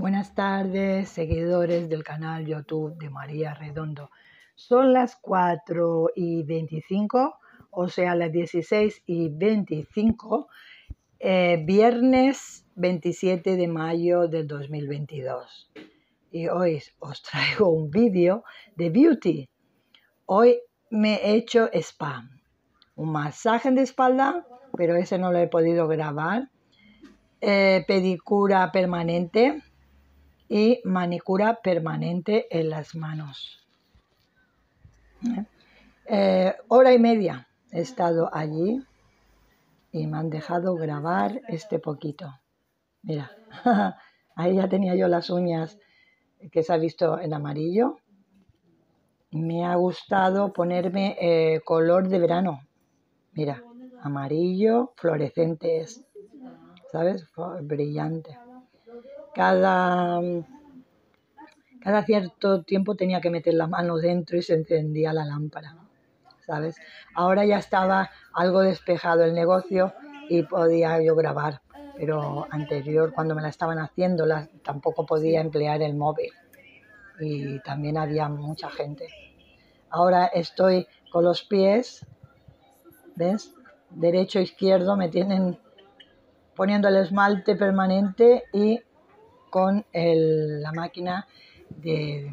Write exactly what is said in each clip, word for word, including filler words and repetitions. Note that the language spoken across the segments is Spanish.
Buenas tardes, seguidores del canal YouTube de María Redondo. Son las cuatro y veinticinco, o sea, las dieciséis y veinticinco, eh, viernes veintisiete de mayo del dos mil veintidós. Y hoy os traigo un vídeo de beauty. Hoy me he hecho spa, un masaje de espalda, pero ese no lo he podido grabar, eh, pedicura permanente y manicura permanente en las manos. ¿Eh? Eh, hora y media he estado allí y me han dejado grabar este poquito. Mira, ahí ya tenía yo las uñas que se ha visto en amarillo. Me ha gustado ponerme eh, color de verano. Mira, amarillo fluorescente es, ¿sabes? Brillante. Cada, cada cierto tiempo tenía que meter la mano dentro y se encendía la lámpara, ¿sabes? Ahora ya estaba algo despejado el negocio y podía yo grabar, pero anterior, cuando me la estaban haciendo, la, tampoco podía emplear el móvil y también había mucha gente. Ahora estoy con los pies, ¿ves? Derecho, izquierdo, me tienen poniendo el esmalte permanente y con el, la máquina de,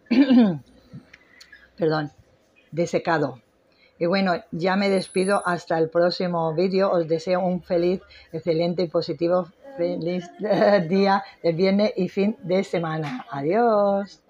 perdón, de secado. Y bueno, ya me despido hasta el próximo vídeo. Os deseo un feliz, excelente y positivo feliz día del viernes y fin de semana. Adiós.